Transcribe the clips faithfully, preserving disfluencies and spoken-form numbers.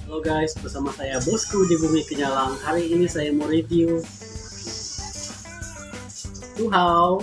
Halo guys, bersama saya Bosku di Bumi Kenyalang. Hari ini saya mau review Tuhau.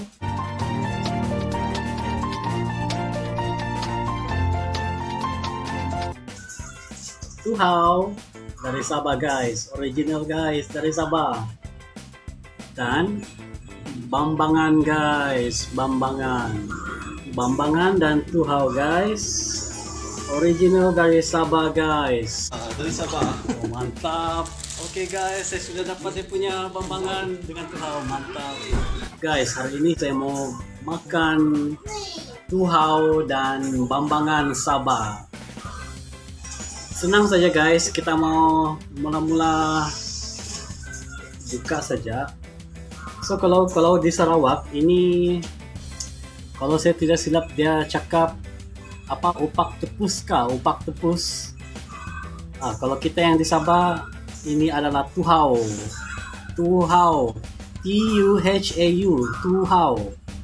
Tuhau dari Sabah guys, original guys dari Sabah. Dan Bambangan guys, Bambangan. Bambangan dan Tuhau guys. Original dari Sabah guys. Ah, dari Sabah. Oh, mantap. Oke guys, saya sudah dapat dia punya Bambangan dengan Tuhau. Mantap. Guys, hari ini saya mau makan Tuhau dan Bambangan Sabah. Senang saja guys, kita mau mula-mula buka saja. So kalau kalau di Sarawak ini, kalau saya tidak silap dia cakap apa upak tepus kah? Upak tepus. Ah, kalau kita yang di Sabah ini adalah Tuhau. Tuhau. T U H A U. Tuhau.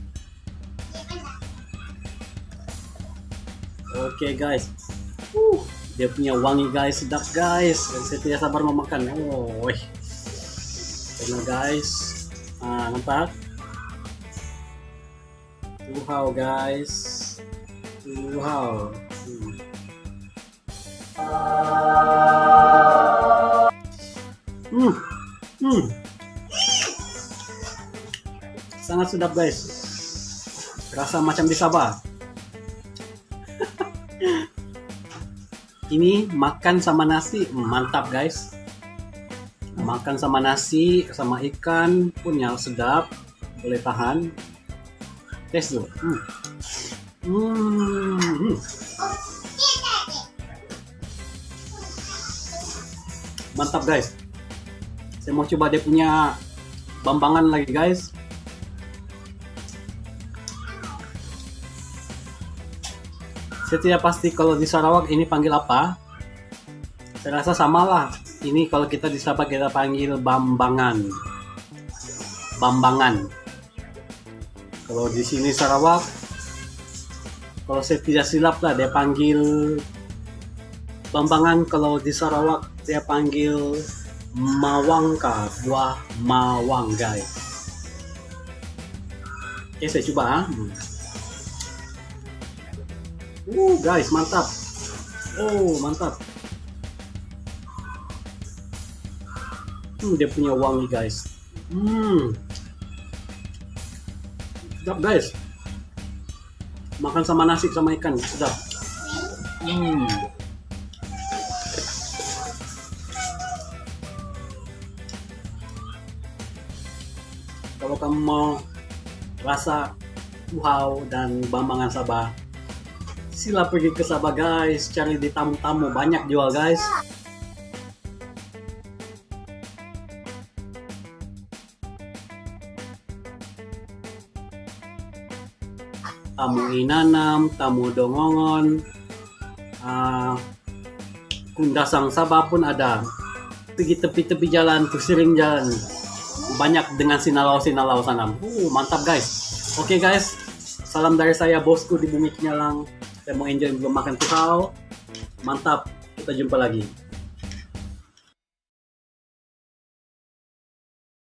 Oke okay, guys. Uh, dia punya wangi guys, sedap guys. Saya tidak sabar mau makan. Oh, karena guys. Ah, nampak? Tuhau guys. Wow. Hmm. Hmm. Hmm. Sangat sedap guys. Rasa macam di Sabah. Ini makan sama nasi, mantap guys. Makan sama nasi, sama ikan punya sedap, boleh tahan. Tes dulu. Hmm. Hmm. Mantap guys. Saya mau coba dia punya Bambangan lagi guys. Saya tidak pasti kalau di Sarawak ini panggil apa. Saya rasa sama lah. Ini kalau kita di Sabah kita panggil Bambangan. Bambangan. Kalau di sini Sarawak, kalau saya tidak silap lah dia panggil Bambangan. Kalau di Sarawak dia panggil Mawangka, buah mawang guys. Oke, saya coba ha. Uh guys, mantap. Oh mantap. Hmm, dia punya wangi guys. Hmm, sedap guys. Makan sama nasi sama ikan sedap. Hmm. Kalau kamu mau rasa Tuhau dan Bambangan Sabah, sila pergi ke Sabah guys, cari di tamu-tamu, banyak jual guys. Tamu Inanam, tamu Dongongon, uh, Kundasang Sabah pun ada. Pergi tepi-tepi jalan, tusiring jalan, banyak dengan sinalau-sinalau sana. Uh, mantap guys. Oke okay, guys, salam dari saya Bosku di Bumi Kenyalang. Saya mau enjoy belum makan Tuhau. Mantap, kita jumpa lagi.